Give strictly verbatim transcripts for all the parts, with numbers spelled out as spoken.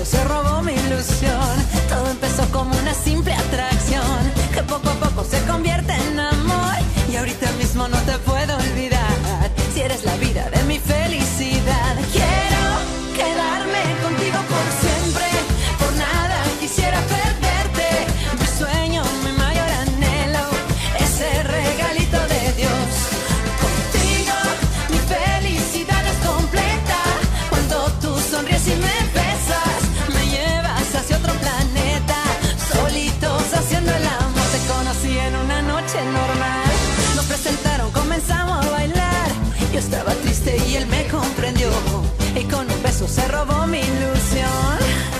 beso se robó mi ilusión. Todo empezó como una simple atracción que poco a poco se convierte en amor. Y ahorita mismo no te puedo olvidar. Si eres la vida de mi felicidad, quiero quedarme contigo por siempre. Por nada quisiera perderte. Mi sueño, mi mayor anhelo, ese regalito de Dios. Contigo mi felicidad es completa. Cuando tú sonríes y me besas, me llevas hacia otro planeta. Solitos haciendo el amor. Te conocí en una noche normal. Nos presentaron, comenzamos a bailar. Yo estaba triste y él me comprendió. Y con un beso se robó mi ilusión.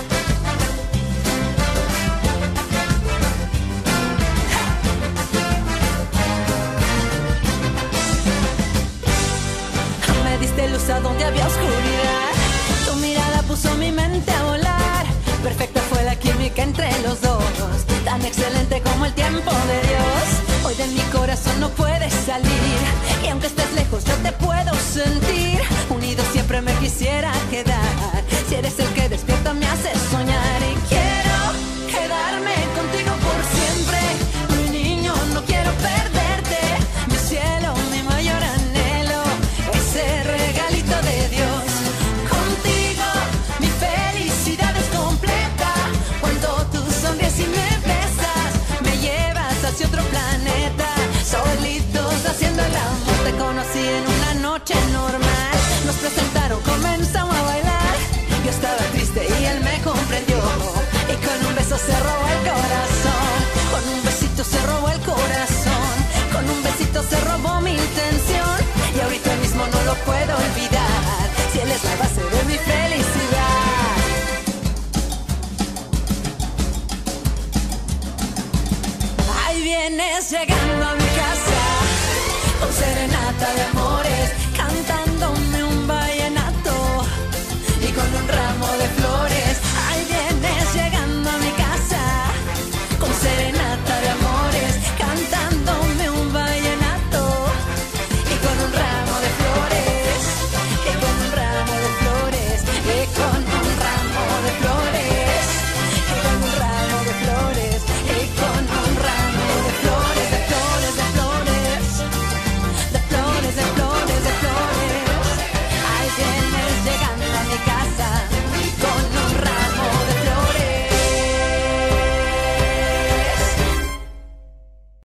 Me diste luz a donde había oscuridad. Tu mirada puso mi mente a volar. Perfecta fue la química entre los dos. Tan excelente como el tiempo de Dios. Hoy de mi corazón no puedes salir. Y aunque estés lejos yo te puedo sentir. Unidos siempre me quisiera quedar. Si eres el que despierta me haces soñar. Y quiero quedarme contigo por siempre. Mi niño, no quiero perderte. Mi cielo, mi mayor anhelo, ese regalito de Dios. Contigo mi felicidad es completa. Cuando tú sonríes y me besas, me llevas hacia otro planeta. Solitos haciendo el amor. Te conocí en una noche normal.